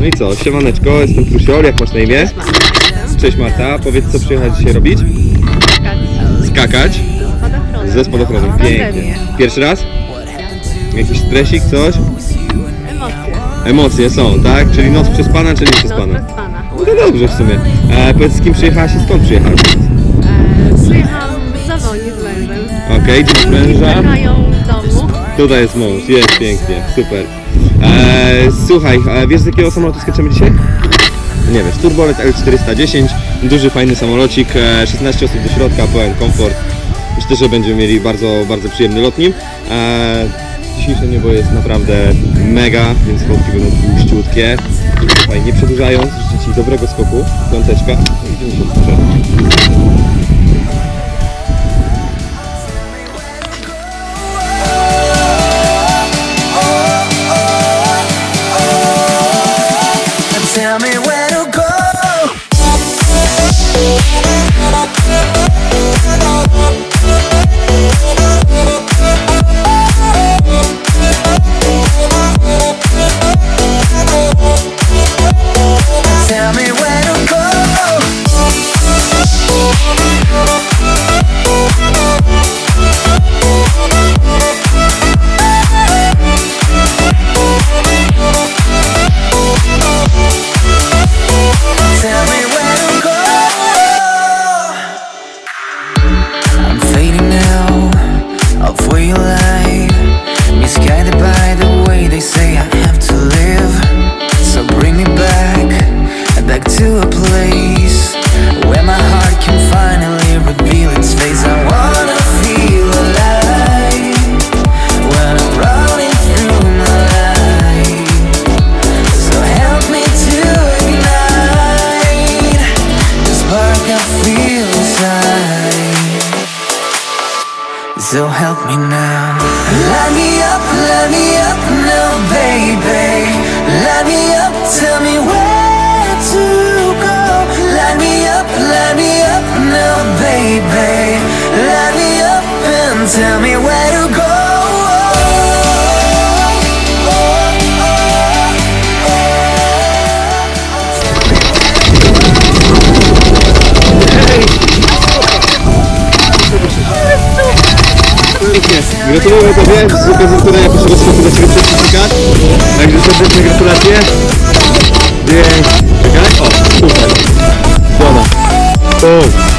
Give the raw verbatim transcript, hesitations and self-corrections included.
No i co, siemaneczko, jestem Prusior, jak masz na imię? Cześć Marta, powiedz co przyjechać dzisiaj robić? Skakać. Skakać? Spadochronem. Ze spadochronem, pięknie. Pierwszy raz? Jakiś stresik, coś? Emocje. Emocje są, tak? Czyli noc przespana, czy nie przespana? Noc przespana. No to dobrze w sumie. E, powiedz z kim przyjechałaś i skąd przyjechałaś? E, przyjechałam z Zawoni z mężem. Okej, okay, gdzie masz męża? Czekają w domu. Tutaj jest mąż, jest pięknie, super. E, słuchaj, e, wiesz z jakiego samolotu skaczemy dzisiaj? Nie wiesz, Turbolet L czterysta dziesięć, duży fajny samolocik, e, szesnaście osób do środka, pełen komfort. Myślę, że będziemy mieli bardzo, bardzo przyjemny lot nim. E, dzisiejsze niebo jest naprawdę mega, więc schodki będą tłuściutkie. Słuchaj, nie przedłużając, życzę Ci dobrego skoku, piąteczka. Idziemy się odpuszczać. Tell me where to go. Tell me where to go. Tell me where to go. I'm fading now, of where you lie. Misguided by the way they say I have to live. So bring me back, back to a place where my heart can finally reveal its face. I wanna feel alive when I'm running through my life. So help me to ignite the spark I feel inside. So help me now. Light me up, light me up now, baby. Light me up, tell me where to go. Light me up, light me up now, baby. Light me up and tell me where to go. Gratuluję Tobie z okazji, która ja pierwszego skoku dla Ciebie certyfikat. Także serdeczne gratulacje. Dzień. Czekaj. O, super. Dobra. O.